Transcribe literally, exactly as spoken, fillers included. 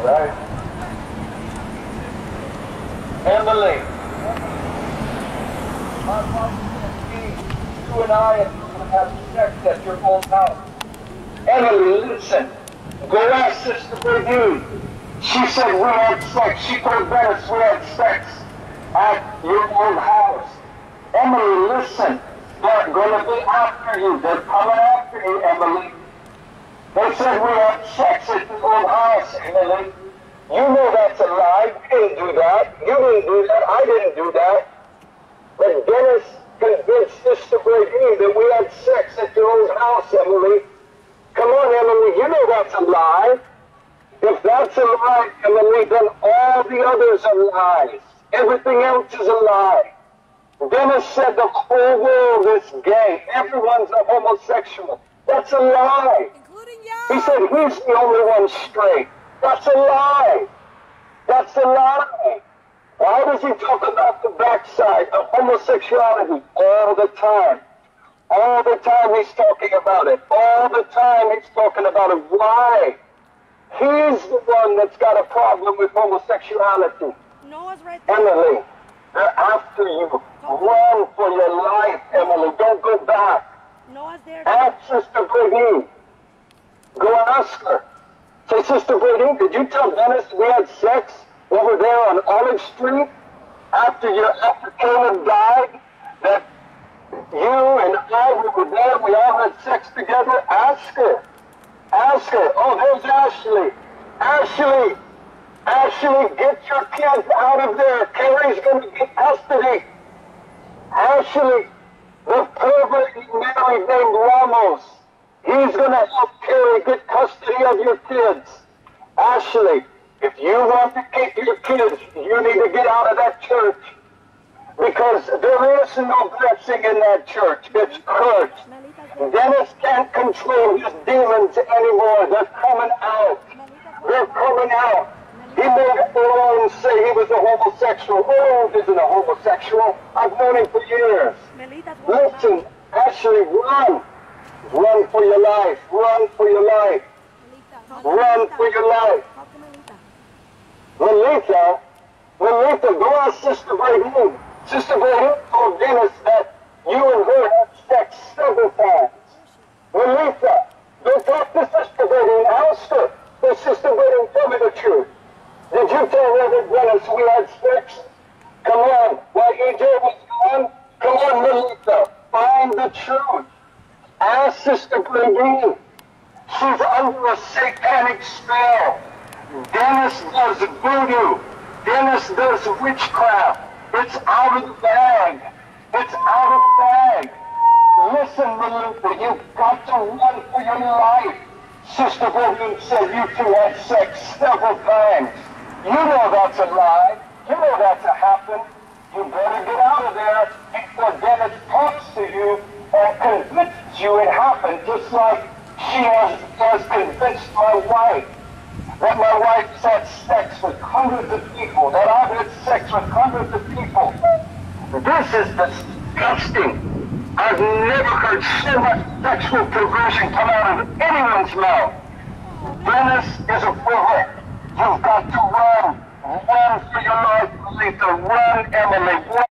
Right. Emily. My wife said, you and I are going to have sex at your old house. Emily, listen. Go ask Sister Brigitte. She said we had sex. She told Dennis we had sex at your old house. Emily, listen. They're going to be after you. They're coming after you, Emily. They said we had sex at the old house, Emily. You know that's a lie. You didn't do that. You didn't do that. I didn't do that. But Dennis convinced Sister Brigitte that we had sex at your old house, Emily. Come on, Emily. You know that's a lie. If that's a lie, Emily, then all the others are lies. Everything else is a lie. Dennis said the whole world is gay. Everyone's a homosexual. That's a lie. Including you. He said he's the only one straight. That's a lie. That's a lie. Why does he talk about the backside of homosexuality all the time? All the time he's talking about it. All the time he's talking about it. Why? He's the one that's got a problem with homosexuality. Noah's right there. Emily, they're after you. Run for your life, Emily. Don't go back. Noah's there. Ask Sister Brigitte. Go ask her. Say, Sister Brigitte, did you tell Dennis we had sex over there on Olive Street after your after Caleb died? That you and I were there, we all had sex together? Ask her. Ask her. Oh, there's Ashley. Ashley. Ashley, get your kids out of there. Carrie's going to get custody. Ashley, the pervert married named Ramos. He's going to help Carrie get custody of your kids. Ashley, if you want to keep your kids, you need to get out of that church. Because there is no blessing in that church. It's cursed. Dennis can't control his demons anymore. They're coming out. They're coming out. He made Malone say he was a homosexual. Malone isn't a homosexual. I've known him for years. Listen, Ashley, run. Run for your life. Run for your life. Run for your life. Melita, Melita, go ask Sister Brigitte. Sister Brigitte told Dennis that you and her had sex several times. Melita, go talk to Sister Brigitte. Ask her. Hey, Sister Brigitte, tell me the truth. Did you tell Reverend Dennis we had sex? Come on. While E J was gone? Come on, Melita. Find the truth. Ask Sister Brigitte. She's under a satanic spell. Dennis does voodoo. Dennis does witchcraft. It's out of the bag. It's out of the bag. Listen, Melita, you've got to run for your life. Sister Brigitte said you two had sex several times. You know that's a lie. You know that's a happen. You better get out of there before Dennis talks to you and convinces you it happened, just like she has, has convinced my wife that my wife's had sex with hundreds of people, that I've had sex with hundreds of people. This is disgusting. I've never heard so much sexual perversion come out of anyone's mouth. Dennis is a pervert. You've got to run. Run for your life, Melita. Run, Emily. Run.